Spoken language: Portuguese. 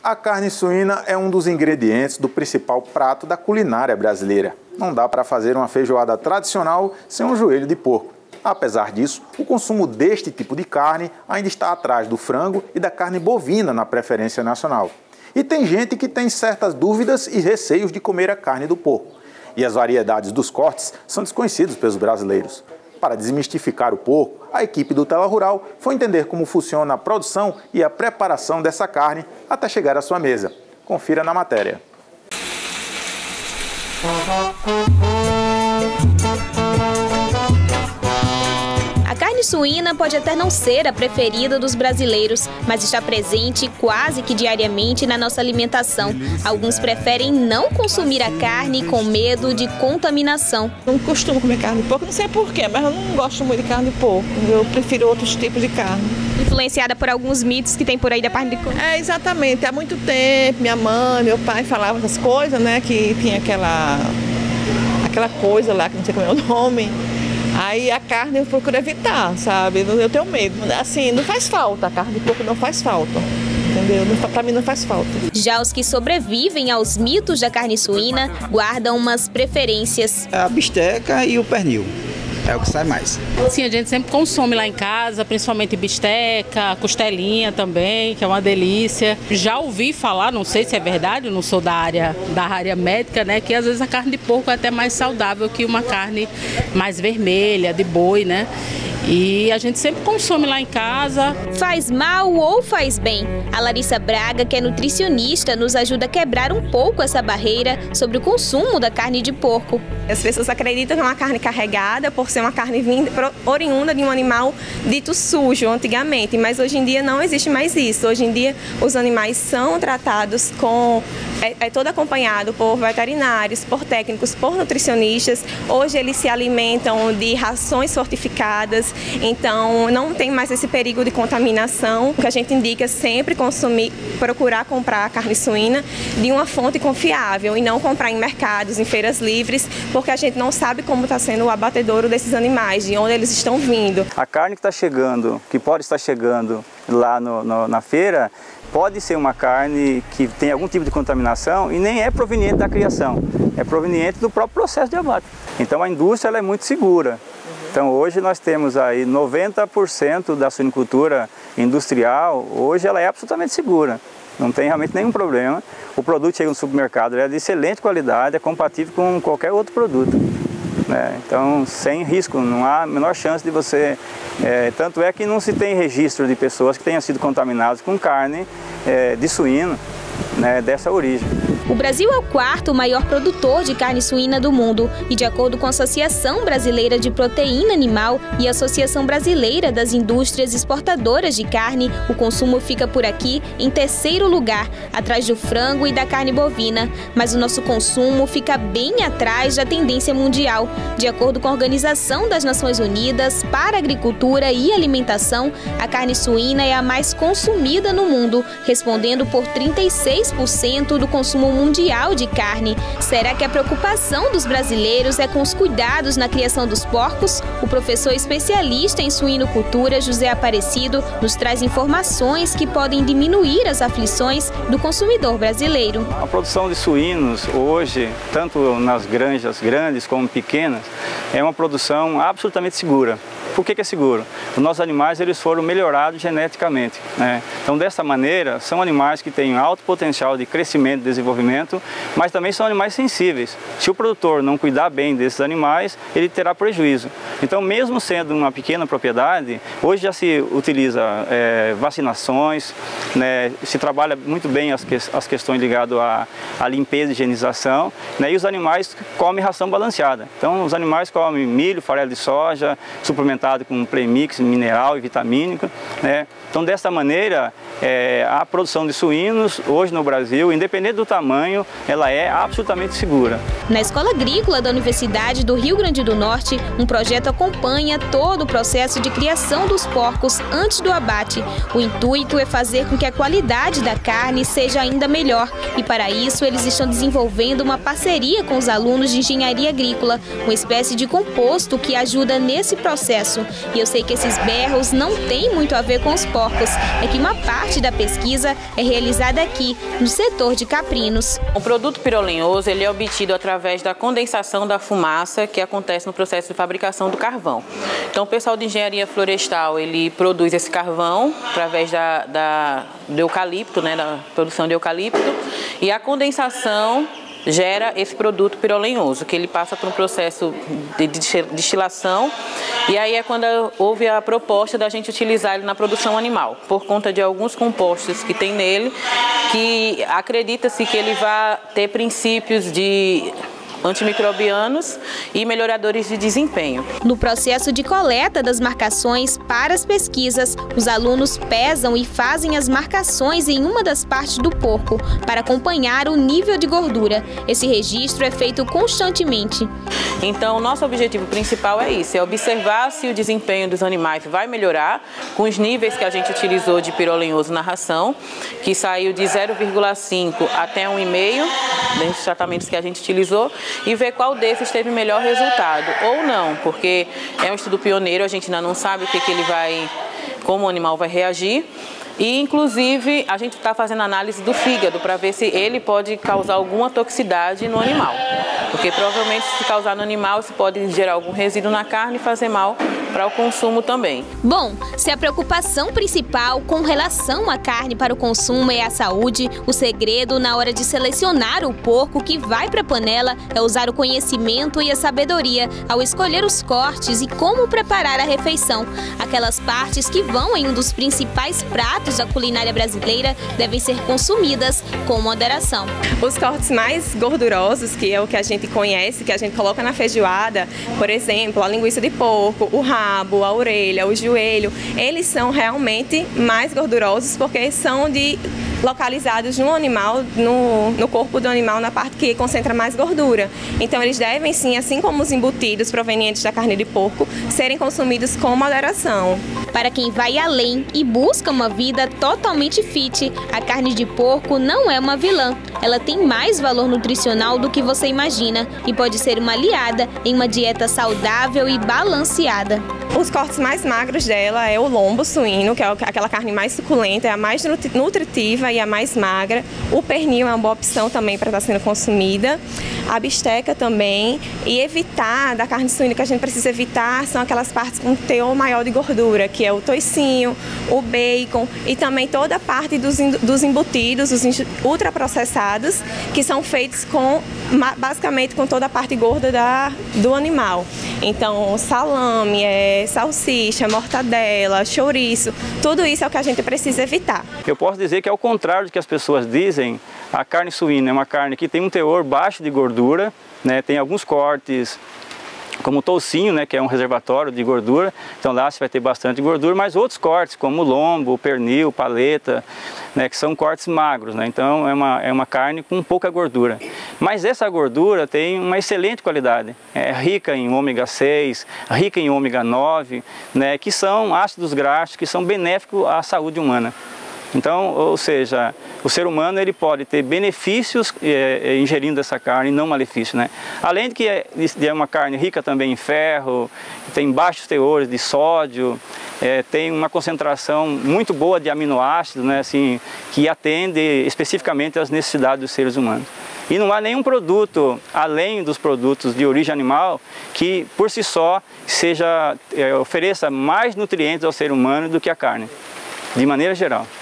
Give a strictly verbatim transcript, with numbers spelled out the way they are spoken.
A carne suína é um dos ingredientes do principal prato da culinária brasileira. Não dá para fazer uma feijoada tradicional sem um joelho de porco. Apesar disso, o consumo deste tipo de carne ainda está atrás do frango e da carne bovina na preferência nacional. E tem gente que tem certas dúvidas e receios de comer a carne do porco. E as variedades dos cortes são desconhecidas pelos brasileiros. Para desmistificar o porco, a equipe do Tela Rural foi entender como funciona a produção e a preparação dessa carne até chegar à sua mesa. Confira na matéria. A carne suína pode até não ser a preferida dos brasileiros, mas está presente quase que diariamente na nossa alimentação. Alguns preferem não consumir a carne com medo de contaminação. Não costumo comer carne de porco, não sei porquê, mas eu não gosto muito de carne de porco. Eu prefiro outros tipos de carne. Influenciada por alguns mitos que tem por aí da carne de porco? É, exatamente. Há muito tempo, minha mãe, meu pai falavam essas coisas, né? Que tinha aquela, aquela coisa lá, que não sei como é o nome. Aí a carne eu procuro evitar, sabe? Eu tenho medo. Assim, não faz falta, a carne de porco não faz falta, entendeu? Pra mim não faz falta. Já os que sobrevivem aos mitos da carne suína guardam umas preferências. A bisteca e o pernil. É o que sai mais. Sim, a gente sempre consome lá em casa, principalmente bisteca, costelinha também, que é uma delícia. Já ouvi falar, não sei se é verdade, eu não sou da área, da área médica, né, que às vezes a carne de porco é até mais saudável que uma carne mais vermelha, de boi, né? E a gente sempre consome lá em casa. Faz mal ou faz bem? A Larissa Braga, que é nutricionista, nos ajuda a quebrar um pouco essa barreira sobre o consumo da carne de porco. As pessoas acreditam que é uma carne carregada por ser uma carne vinda, oriunda de um animal dito sujo antigamente, mas hoje em dia não existe mais isso. Hoje em dia os animais são tratados com... É, é todo acompanhado por veterinários, por técnicos, por nutricionistas. Hoje eles se alimentam de rações fortificadas, então não tem mais esse perigo de contaminação. O que a gente indica é sempre consumir, procurar comprar carne suína de uma fonte confiável e não comprar em mercados, em feiras livres, porque a gente não sabe como está sendo o abatedouro desses animais, de onde eles estão vindo. A carne que está chegando, que pode estar chegando lá no, no, na feira, pode ser uma carne que tem algum tipo de contaminação e nem é proveniente da criação, é proveniente do próprio processo de abate. Então a indústria ela é muito segura. Então hoje nós temos aí noventa por cento da suinicultura industrial, hoje ela é absolutamente segura. Não tem realmente nenhum problema. O produto chega no supermercado, ele é de excelente qualidade, é compatível com qualquer outro produto. Né? Então, sem risco, não há a menor chance de você... É, tanto é que não se tem registro de pessoas que tenham sido contaminadas com carne é, de suíno, né, dessa origem. O Brasil é o quarto maior produtor de carne suína do mundo e, de acordo com a Associação Brasileira de Proteína Animal e a Associação Brasileira das Indústrias Exportadoras de Carne, o consumo fica por aqui em terceiro lugar, atrás do frango e da carne bovina. Mas o nosso consumo fica bem atrás da tendência mundial. De acordo com a Organização das Nações Unidas para a Agricultura e Alimentação, a carne suína é a mais consumida no mundo, respondendo por trinta e seis por cento do consumo mundial de carne. Será que a preocupação dos brasileiros é com os cuidados na criação dos porcos? O professor especialista em suinocultura, José Aparecido, nos traz informações que podem diminuir as aflições do consumidor brasileiro. A produção de suínos hoje, tanto nas granjas grandes como pequenas, é uma produção absolutamente segura. Por que que é seguro? Os nossos animais eles foram melhorados geneticamente, né? Então, dessa maneira, são animais que têm alto potencial de crescimento e desenvolvimento, mas também são animais sensíveis. Se o produtor não cuidar bem desses animais, ele terá prejuízo. Então, mesmo sendo uma pequena propriedade, hoje já se utiliza é, vacinações, né? Se trabalha muito bem as, que, as questões ligadas à, à limpeza e higienização, né? E os animais comem ração balanceada. Então, os animais comem milho, farelo de soja, suplementado com premix mineral e vitamínico, né? Então, dessa maneira, é, a produção de suínos hoje no Brasil, independente do tamanho, ela é absolutamente segura. Na Escola Agrícola da Universidade do Rio Grande do Norte, um projeto acompanha todo o processo de criação dos porcos antes do abate. O intuito é fazer com que a qualidade da carne seja ainda melhor e, para isso, eles estão desenvolvendo uma parceria com os alunos de engenharia agrícola, uma espécie de composto que ajuda nesse processo. isso. E eu sei que esses berros não têm muito a ver com os porcos, é que uma parte da pesquisa é realizada aqui, no setor de caprinos. O produto pirolenhoso ele é obtido através da condensação da fumaça que acontece no processo de fabricação do carvão. Então o pessoal de engenharia florestal ele produz esse carvão através da, da, do eucalipto, né, da produção de eucalipto, e a condensação gera esse produto pirolenhoso, que ele passa por um processo de destilação, e aí é quando houve a proposta da gente utilizar ele na produção animal, por conta de alguns compostos que tem nele, que acredita-se que ele vai ter princípios de antimicrobianos e melhoradores de desempenho. No processo de coleta das marcações para as pesquisas, os alunos pesam e fazem as marcações em uma das partes do porco para acompanhar o nível de gordura. Esse registro é feito constantemente. Então, o nosso objetivo principal é isso, é observar se o desempenho dos animais vai melhorar com os níveis que a gente utilizou de pirolenhoso na ração, que saiu de zero vírgula cinco até um vírgula cinco, dentre os tratamentos que a gente utilizou, e ver qual desses teve melhor resultado, ou não, porque é um estudo pioneiro, a gente ainda não sabe o que, que ele vai, como o animal vai reagir. E, inclusive, a gente está fazendo análise do fígado para ver se ele pode causar alguma toxicidade no animal. Porque, provavelmente, se causar no animal, isso pode gerar algum resíduo na carne e fazer mal para o consumo também. Bom, se a preocupação principal com relação à carne para o consumo é a saúde, o segredo na hora de selecionar o porco que vai para a panela é usar o conhecimento e a sabedoria ao escolher os cortes e como preparar a refeição. Aquelas partes que vão em um dos principais pratos da culinária brasileira devem ser consumidas com moderação. Os cortes mais gordurosos, que é o que a gente conhece, que a gente coloca na feijoada, por exemplo, a linguiça de porco, o rabo, a orelha, o joelho, eles são realmente mais gordurosos porque são de localizados no animal, no, no corpo do animal, na parte que concentra mais gordura. Então eles devem sim, assim como os embutidos provenientes da carne de porco, serem consumidos com moderação. Para quem vai além e busca uma vida totalmente fit, a carne de porco não é uma vilã. Ela tem mais valor nutricional do que você imagina e pode ser uma aliada em uma dieta saudável e balanceada. Os cortes mais magros dela é o lombo suíno, que é aquela carne mais suculenta, é a mais nutritiva e a mais magra. O pernil é uma boa opção também para estar sendo consumida. A bisteca também. E evitar, da carne suína que a gente precisa evitar, são aquelas partes com teor maior de gordura, que é o toicinho, o bacon e também toda a parte dos, dos embutidos, os ultraprocessados, que são feitos com, basicamente com toda a parte gorda da, do animal. Então, salame, é, salsicha, mortadela, chouriço, tudo isso é o que a gente precisa evitar. Eu posso dizer que, ao contrário do que as pessoas dizem, a carne suína é uma carne que tem um teor baixo de gordura, né, tem alguns cortes, como o toucinho, né, que é um reservatório de gordura, então lá você vai ter bastante gordura, mas outros cortes, como o lombo, o pernil, paleta, né, que são cortes magros, né, então é uma, é uma carne com pouca gordura. Mas essa gordura tem uma excelente qualidade, é rica em ômega seis, rica em ômega nove, né, que são ácidos graxos que são benéficos à saúde humana. Então, ou seja, o ser humano ele pode ter benefícios é, ingerindo essa carne e não malefícios, né? Além de que é, é uma carne rica também em ferro, tem baixos teores de sódio, é, tem uma concentração muito boa de aminoácidos, né, assim, que atende especificamente às necessidades dos seres humanos. E não há nenhum produto, além dos produtos de origem animal, que por si só seja, é, ofereça mais nutrientes ao ser humano do que a carne, de maneira geral.